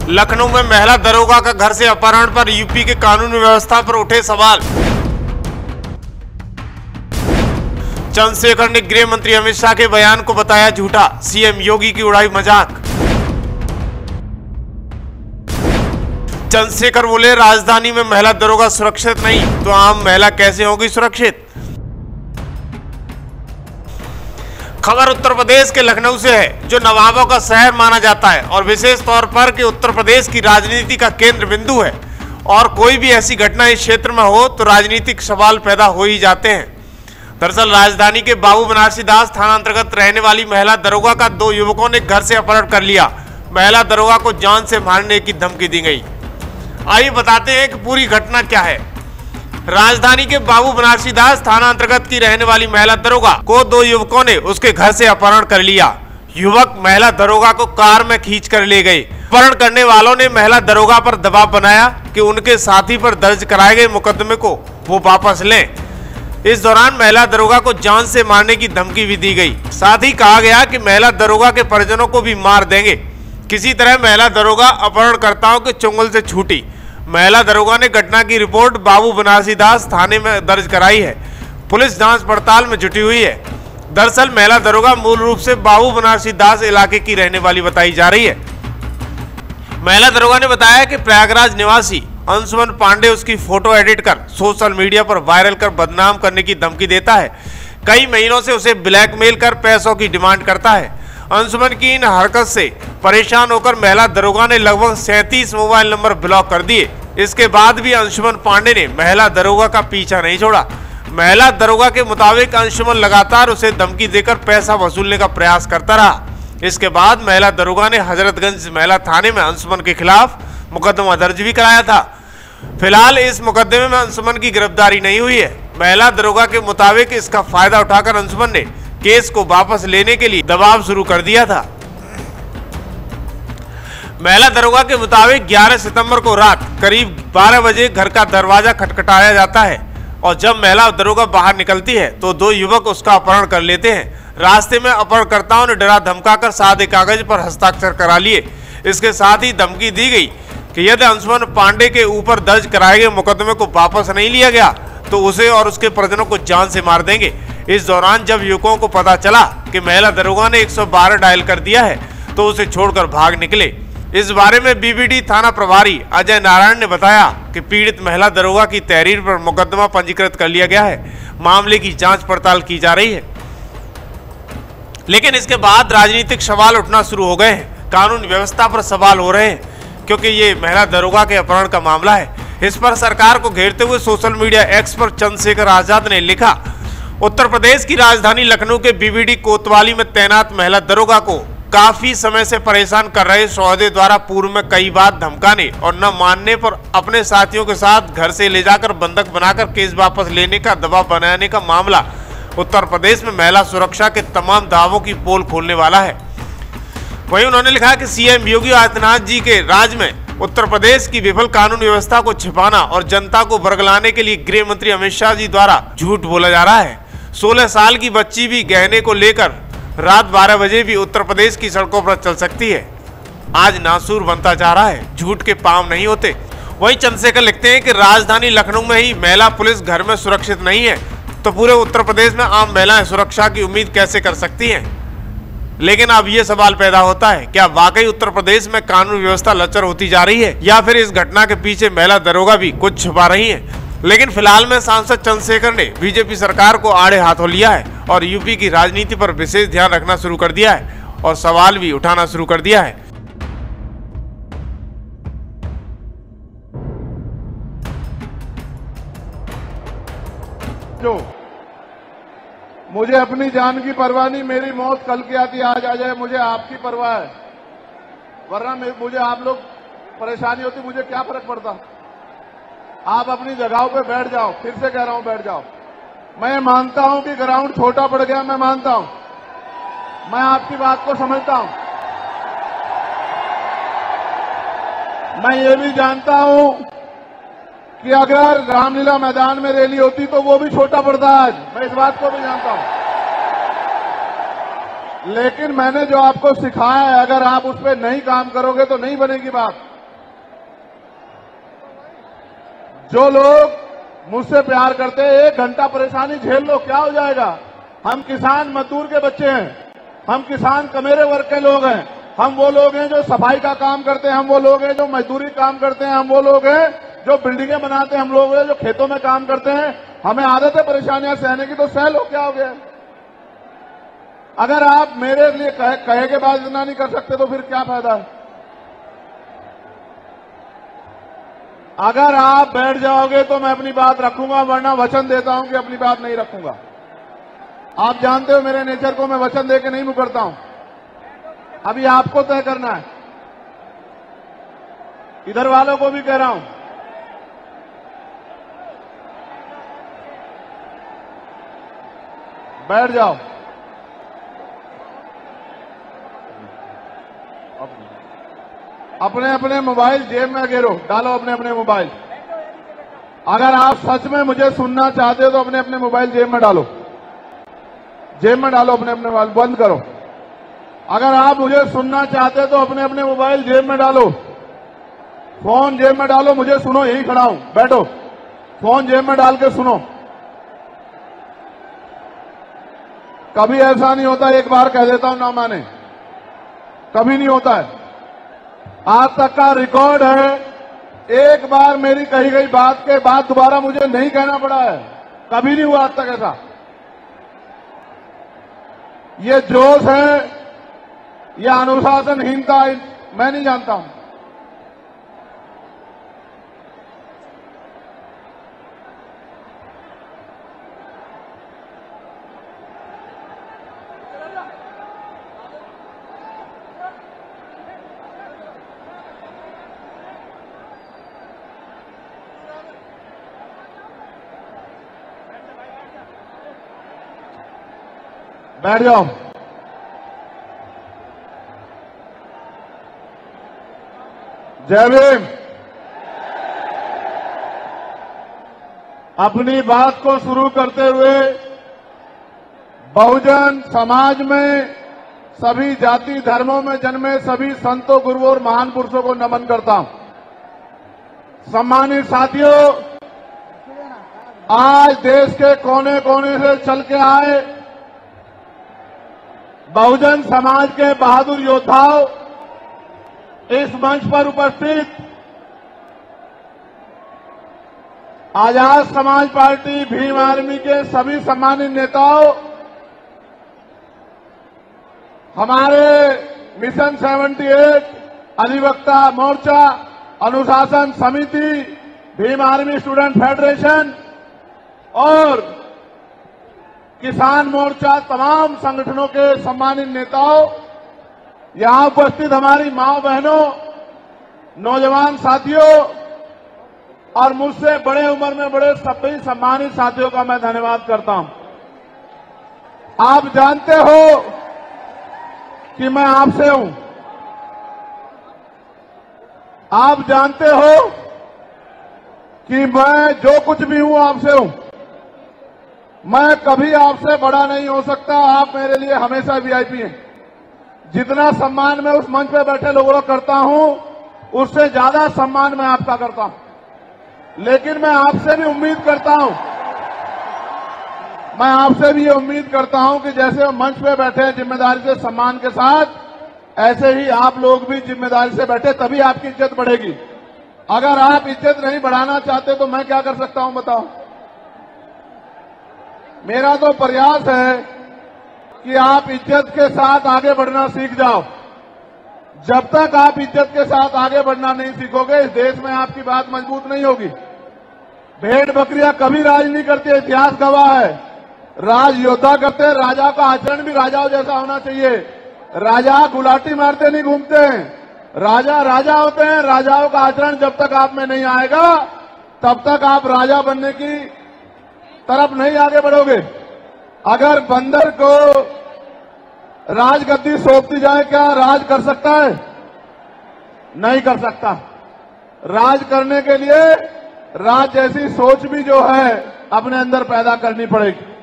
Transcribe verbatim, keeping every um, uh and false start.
लखनऊ में महिला दरोगा का घर से अपहरण पर यूपी के कानून व्यवस्था पर उठे सवाल। चंद्रशेखर ने गृह मंत्री अमित शाह के बयान को बताया झूठा, सीएम योगी की उड़ाई मजाक। चंद्रशेखर बोले राजधानी में महिला दरोगा सुरक्षित नहीं तो आम महिला कैसे होगी सुरक्षित। खबर उत्तर प्रदेश के लखनऊ से है, जो नवाबों का शहर माना जाता है और विशेष तौर पर कि उत्तर प्रदेश की राजनीति का केंद्र बिंदु है और कोई भी ऐसी घटना इस क्षेत्र में हो तो राजनीतिक सवाल पैदा हो ही जाते हैं। दरअसल राजधानी के बाबू बनारसी दास थाना अंतर्गत रहने वाली महिला दरोगा का दो युवकों ने घर से अपहरण कर लिया। महिला दरोगा को जान से मारने की धमकी दी गई। आइए बताते हैं कि पूरी घटना क्या है। राजधानी के बाबू बनारसी दास थाना अंतर्गत की रहने वाली महिला दरोगा को दो युवकों ने उसके घर से अपहरण कर लिया। युवक महिला दरोगा को कार में खींच कर ले गए। अपहरण करने वालों ने महिला दरोगा पर दबाव बनाया कि उनके साथी पर दर्ज कराए गए मुकदमे को वो वापस लें। इस दौरान महिला दरोगा को जान से मारने की धमकी भी दी गई। साथ ही कहा गया कि महिला दरोगा के परिजनों को भी मार देंगे। किसी तरह महिला दरोगा अपहरणकर्ताओं के चुंगल से छूटी। महिला दरोगा ने घटना की रिपोर्ट बाबू बनारसी दास थाने में दर्ज कराई है। पुलिस जांच पड़ताल में जुटी हुई है। दरअसल महिला दरोगा मूल रूप से बाबू बनारसी दास इलाके की रहने वाली बताई जा रही है। महिला दरोगा ने बताया कि प्रयागराज निवासी अंशुमन पांडे उसकी फोटो एडिट कर सोशल मीडिया पर वायरल कर बदनाम करने की धमकी देता है। कई महीनों से उसे ब्लैकमेल कर पैसों की डिमांड करता है। अंशुमन की इन हरकत से परेशान होकर महिला दरोगा ने लगभग सैंतीस मोबाइल नंबर ब्लॉक कर दिए। इसके बाद भी अंशुमन पांडे ने महिला दरोगा का पीछा नहीं छोड़ा। महिला दरोगा के मुताबिक अंशुमन लगातार उसे धमकी देकर पैसा वसूलने का प्रयास करता रहा। इसके बाद महिला दरोगा ने हजरतगंज महिला थाने में अंशुमन के खिलाफ मुकदमा दर्ज भी कराया था। फिलहाल इस मुकदमे में अंशुमन की गिरफ्तारी नहीं हुई है। महिला दरोगा के मुताबिक इसका फायदा उठाकर अंशुमन ने केस को वापस लेने के लिए दबाव शुरू कर दिया था। महिला दरोगा के मुताबिक ग्यारह सितंबर को रात करीब बारह बजे घर का दरवाजा खटखटाया जाता है और जब महिला दरोगा बाहर निकलती है तो दो युवक उसका अपहरण कर लेते हैं। रास्ते में अपहरणकर्ताओं ने डरा धमकाकर सादे कागज पर हस्ताक्षर करा लिए। इसके साथ ही धमकी दी गई कि यदि अंशुमन पांडे के ऊपर दर्ज कराए गए मुकदमे को वापस नहीं लिया गया तो उसे और उसके परिजनों को जान से मार देंगे। इस दौरान जब युवकों को पता चला कि महिला दरोगा ने एक सौ बारह डायल कर दिया है तो उसे छोड़कर भाग निकले। इस बारे में बीबीडी थाना प्रभारी अजय नारायण ने बताया कि पीड़ित महिला दरोगा की तहरीर पर मुकदमा पंजीकृत कर लिया गया है। मामले की जांच पड़ताल की जा रही है। लेकिन इसके बाद राजनीतिक सवाल उठना शुरू हो गए हैं। कानून व्यवस्था पर सवाल हो रहे हैं क्योंकि ये महिला दरोगा के अपहरण का मामला है। इस पर सरकार को घेरते हुए सोशल मीडिया एक्स पर चंद्रशेखर आजाद ने लिखा, उत्तर प्रदेश की राजधानी लखनऊ के बीबीडी कोतवाली में तैनात महिला दरोगा को काफी समय से परेशान कर रहे सौदे द्वारा पूर्व में कई बार धमकाने और न मानने पर अपने साथियों के साथ घर से ले जाकर बंधक बनाकर केस वापस लेने का दबाव बनाने का मामला उत्तर प्रदेश में महिला सुरक्षा के तमाम दावों की पोल खोलने वाला है। वहीं उन्होंने लिखा कि सीएम योगी आदित्यनाथ जी के राज में उत्तर प्रदेश की विफल कानून व्यवस्था को छिपाना और जनता को बरगलाने के लिए गृह मंत्री अमित शाह जी द्वारा झूठ बोला जा रहा है। सोलह साल की बच्ची भी गहने को लेकर रात बारह बजे भी उत्तर प्रदेश की सड़कों पर चल सकती है। आज नासूर बनता जा रहा है, झूठ के पांव नहीं होते। वहीं चंद्रशेखर लिखते हैं कि राजधानी लखनऊ में ही महिला पुलिस घर में सुरक्षित नहीं है तो पूरे उत्तर प्रदेश में आम महिलाएं सुरक्षा की उम्मीद कैसे कर सकती हैं। लेकिन अब ये सवाल पैदा होता है, क्या वाकई उत्तर प्रदेश में कानून व्यवस्था लचर होती जा रही है या फिर इस घटना के पीछे महिला दरोगा भी कुछ छुपा रही है। लेकिन फिलहाल में सांसद चंद्रशेखर ने बीजेपी सरकार को आड़े हाथों लिया है और यूपी की राजनीति पर विशेष ध्यान रखना शुरू कर दिया है और सवाल भी उठाना शुरू कर दिया है। जो मुझे अपनी जान की परवाह नहीं, मेरी मौत कल की आती आज आ जाए, मुझे आपकी परवाह है। वरना मुझे आप लोग परेशानी होती, मुझे क्या फर्क पड़ता। आप अपनी जगहों पे बैठ जाओ, फिर से कह रहा हूं बैठ जाओ। मैं मानता हूं कि ग्राउंड छोटा पड़ गया, मैं मानता हूं, मैं आपकी बात को समझता हूं। मैं ये भी जानता हूं कि अगर रामलीला मैदान में रैली होती तो वो भी छोटा पड़ता आज, मैं इस बात को भी जानता हूं। लेकिन मैंने जो आपको सिखाया है, अगर आप उस पर नहीं काम करोगे तो नहीं बनेगी बात। जो लोग मुझसे प्यार करते हैं, एक घंटा परेशानी झेल लो, क्या हो जाएगा। हम किसान मजदूर के बच्चे हैं, हम किसान कमेरे वर्ग के लोग हैं, हम वो लोग हैं जो सफाई का काम करते हैं, हम वो लोग हैं जो मजदूरी काम करते हैं, हम वो लोग हैं जो बिल्डिंगें बनाते हैं, हम लोग हैं जो खेतों में काम करते हैं। हमें आदत है परेशानियां सहने की, तो सह लो, क्या हो गया। अगर आप मेरे लिए कहे, कहे के बाद इतना नहीं कर सकते तो फिर क्या फायदा है। अगर आप बैठ जाओगे तो मैं अपनी बात रखूंगा, वरना वचन देता हूं कि अपनी बात नहीं रखूंगा। आप जानते हो मेरे नेचर को, मैं वचन देके नहीं मुकरता हूं। अभी आपको तय करना है, इधर वालों को भी कह रहा हूं। बैठ जाओ। अपने अपने मोबाइल जेब में गिरो, डालो अपने अपने मोबाइल। अगर आप सच में मुझे सुनना चाहते हो तो अपने अपने मोबाइल जेब में डालो, जेब में डालो अपने अपने मोबाइल, बंद करो। अगर आप मुझे सुनना चाहते हो तो अपने अपने मोबाइल जेब में डालो, फोन जेब में डालो, मुझे सुनो, यही खड़ा हूं, बैठो, फोन जेब में डाल के सुनो। कभी ऐसा नहीं होता एक बार कह देता हूं ना माने, कभी नहीं होता है। आज तक का रिकॉर्ड है, एक बार मेरी कही गई बात के बाद दोबारा मुझे नहीं कहना पड़ा है, कभी नहीं हुआ आज तक ऐसा। ये जोश है, ये अनुशासनहीनता, मैं नहीं जानता हूं। बैठ जाओ। जय भीम। अपनी बात को शुरू करते हुए बहुजन समाज में सभी जाति धर्मों में जन्मे सभी संतों, गुरुओं और महान पुरुषों को नमन करता हूं। सम्मानित साथियों, आज देश के कोने कोने से चल के आए बहुजन समाज के बहादुर योद्धाओं, इस मंच पर उपस्थित आजाद समाज पार्टी भीम आर्मी के सभी सम्मानित नेताओं, हमारे मिशन अठहत्तर, अधिवक्ता मोर्चा, अनुशासन समिति, भीम आर्मी स्टूडेंट फेडरेशन और किसान मोर्चा, तमाम संगठनों के सम्मानित नेताओं, यहां उपस्थित हमारी मां बहनों, नौजवान साथियों और मुझसे बड़े उम्र में बड़े सभी सम्मानित साथियों का मैं धन्यवाद करता हूं। आप जानते हो कि मैं आपसे हूं, आप जानते हो कि मैं जो कुछ भी हूं आपसे हूं। मैं कभी आपसे बड़ा नहीं हो सकता, आप मेरे लिए हमेशा वीआईपी हैं। जितना सम्मान मैं उस मंच पे बैठे लोगों को करता हूं, उससे ज्यादा सम्मान मैं आपका करता हूं। लेकिन मैं आपसे भी उम्मीद करता हूं, मैं आपसे भी ये उम्मीद करता हूं कि जैसे हम मंच पे बैठे हैं जिम्मेदारी से, सम्मान के साथ, ऐसे ही आप लोग भी जिम्मेदारी से बैठे, तभी आपकी इज्जत बढ़ेगी। अगर आप इज्जत नहीं बढ़ाना चाहते तो मैं क्या कर सकता हूं बताओ। मेरा तो प्रयास है कि आप इज्जत के साथ आगे बढ़ना सीख जाओ। जब तक आप इज्जत के साथ आगे बढ़ना नहीं सीखोगे, इस देश में आपकी बात मजबूत नहीं होगी। भेड़ बकरियां कभी राज नहीं करती, इतिहास गवाह है। राज योद्धा करते हैं, राजा का आचरण भी राजाओं जैसा होना चाहिए। राजा गुलाटी मारते नहीं घूमते हैं, राजा राजा होते हैं। राजाओं का आचरण जब तक आप में नहीं आएगा, तब तक आप राजा बनने की तरफ नहीं आगे बढ़ोगे। अगर बंदर को राजगद्दी सौंपती जाए, क्या राज कर सकता है? नहीं कर सकता। राज करने के लिए राज जैसी सोच भी जो है अपने अंदर पैदा करनी पड़ेगी।